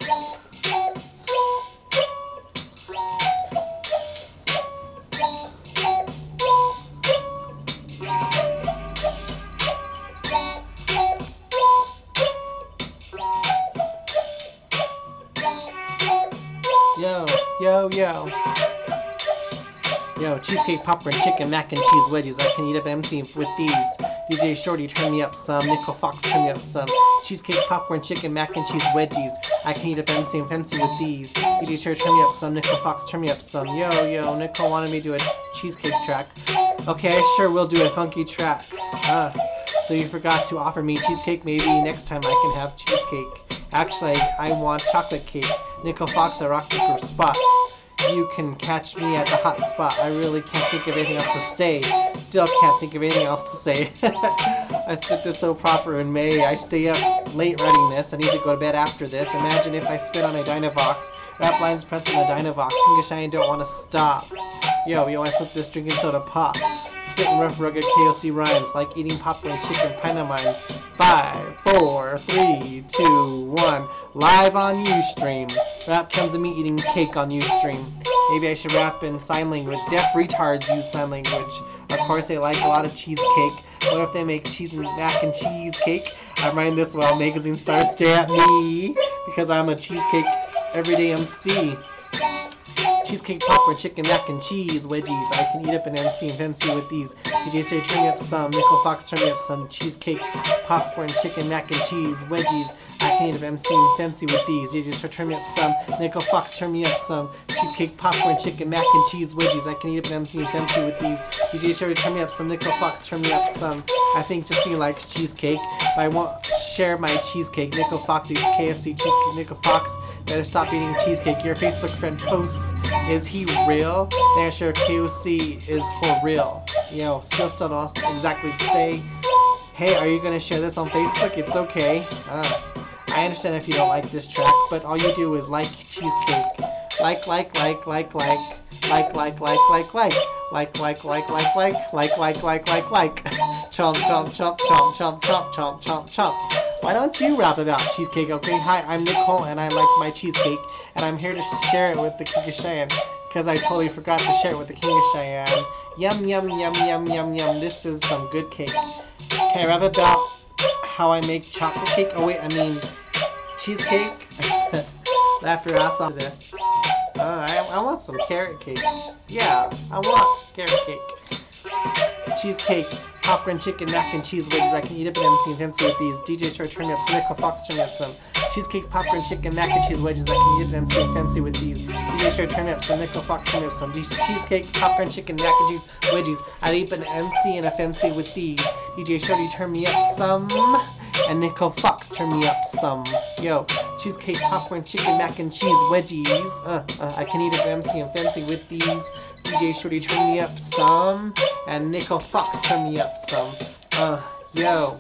Yo. Yo, cheesecake, popcorn, chicken, mac and cheese wedges. I can eat up MC with these. DJ Shorty, turn me up some. Nickel Fox, turn me up some. Cheesecake, popcorn, chicken, mac and cheese wedgies. I can eat up MC and fancy with these. DJ Shorty, turn me up some. Nickel Fox, turn me up some. Yo, Nickel wanted me to do a cheesecake track. Okay, I sure will do a funky track. So you forgot to offer me cheesecake? Maybe next time I can have cheesecake. Actually, I want chocolate cake. Nickel Fox at Rockseeker Spot. You can catch me at the hot spot. I really can't think of anything else to say. Still can't think of anything else to say. I spit this so proper in May. I stay up late writing this. I need to go to bed after this. Imagine if I spit on a Dynavox. Rap lines pressed on a Dynavox. English I don't want to stop. Yo, I flip this drinking soda pop. Spitting rough, rugged KOC rhymes like eating popcorn, chicken, pantomimes. 5, 4, 3, 2, 1. Live on Ustream. Rap comes to me eating cake on Ustream. Maybe I should rap in sign language. Deaf retards use sign language. Of course, they like a lot of cheesecake. What if they make cheese and mac and cheese cake? I'm writing this while magazine stars stare at me because I'm a cheesecake everyday MC. Cheesecake, popcorn, chicken, mac and cheese wedgies. I can eat up an MC and fancy with these. DJ say turn me up some. Nickel Fox turn me up some. Cheesecake, popcorn, chicken, mac and cheese wedgies. I can eat up MC and fancy with these. DJ say turn me up some. Nickel Fox turn me up some. Cheesecake, popcorn, chicken, mac and cheese wedgies. I can eat up an MC and fancy with these. DJ say turn me up some. Nickel Fox turn me up some. I think Justine likes cheesecake, but I won't share my cheesecake. Nickel Fox eats KFC cheesecake. Nickel Fox better stop eating cheesecake. Your Facebook friend posts, is he real? Then sure KOC is for real. Still don't exactly say, hey, are you gonna share this on Facebook? It's okay. I understand if you don't like this track, but all you do is like cheesecake. Like. Chomp. Why don't you rap about cheesecake? Okay, hi, I'm Nicole and I like my cheesecake and I'm here to share it with the King of Cheyenne because I totally forgot to share it with the King of Cheyenne. Yum. This is some good cake. Can I rap about how I make chocolate cake? Oh wait, I mean cheesecake. Laugh your ass off this. I want some carrot cake. Yeah, I want carrot cake. Cheesecake, popcorn, chicken, mac and cheese wedges. I can eat up an MC and fancy with these. DJ Short, turn me up some. Nickel Fox, turn me up some. Cheesecake, popcorn, chicken, mac and cheese wedges. I can eat up an MC and fancy with these. DJ Short, turn me up some. Nickel Fox, turn me up some. Cheesecake, popcorn, chicken, mac and cheese wedges. I eat up an MC and a fancy with these. DJ Shorty, turn me up some. And Nickel Fox, turn me up some. Yo, cheesecake, popcorn, chicken, mac and cheese wedgies. I can eat up MC and fancy with these. DJ Shorty, turn me up some. And Nickel Fox, turn me up some. Yo.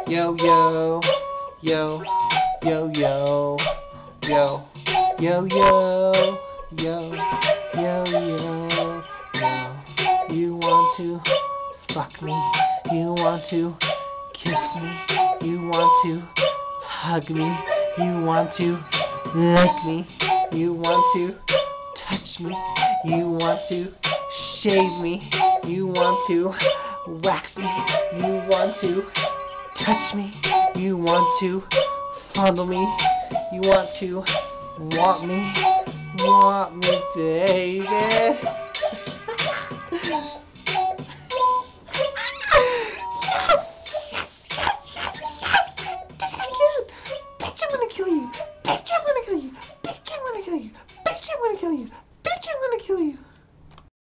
You want to fuck me? You want to kiss me? You want to hug me? You want to lick me? You want to touch me? You want to shave me? You want to wax me? You want to touch me? You want to fondle me? You want to want me? Want me, baby? Bitch, I'm gonna kill you. Bitch, I'm gonna kill you. Bitch, I'm gonna kill you. Bitch, I'm gonna kill you.